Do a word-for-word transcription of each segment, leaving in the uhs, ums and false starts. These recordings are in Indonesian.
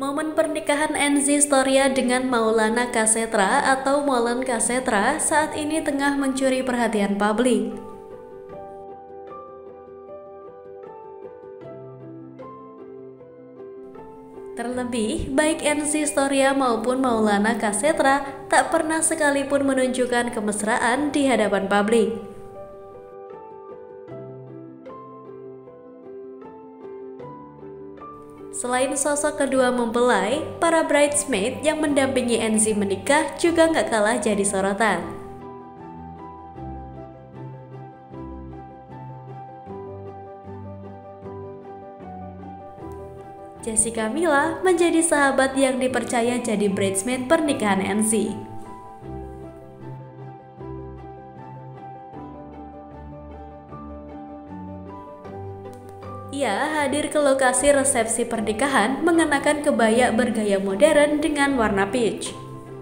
Momen pernikahan Enzy Storia dengan Maulana Kasetra atau Maulan Kasetra saat ini tengah mencuri perhatian publik. Terlebih, baik Enzy Storia maupun Maulana Kasetra tak pernah sekalipun menunjukkan kemesraan di hadapan publik. Selain sosok kedua mempelai, para bridesmaid yang mendampingi Enzy menikah juga nggak kalah jadi sorotan. Jessica Mila menjadi sahabat yang dipercaya jadi bridesmaid pernikahan Enzy. Ia hadir ke lokasi resepsi pernikahan mengenakan kebaya bergaya modern dengan warna peach.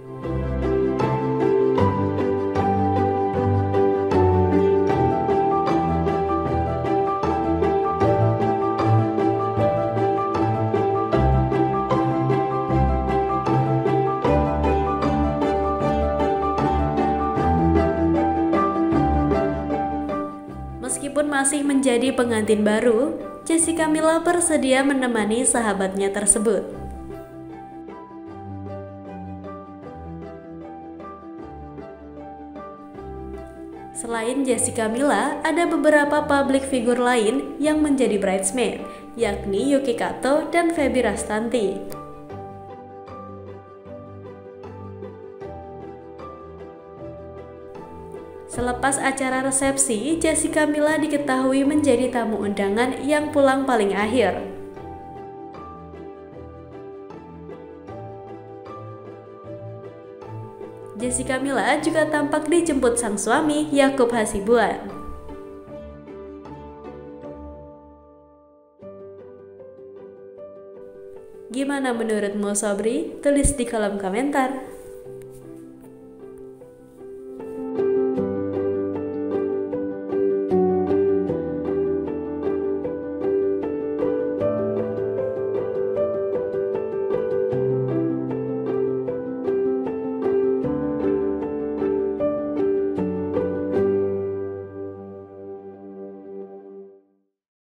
Meskipun masih menjadi pengantin baru, Jessica Mila bersedia menemani sahabatnya tersebut. Selain Jessica Mila, ada beberapa public figure lain yang menjadi bridesmaid, yakni Yuki Kato dan Feby Rastanti. Selepas acara resepsi, Jessica Mila diketahui menjadi tamu undangan yang pulang paling akhir. Jessica Mila juga tampak dijemput sang suami, Yaakob Hasibuan. Gimana menurutmu, Sobri? Tulis di kolom komentar.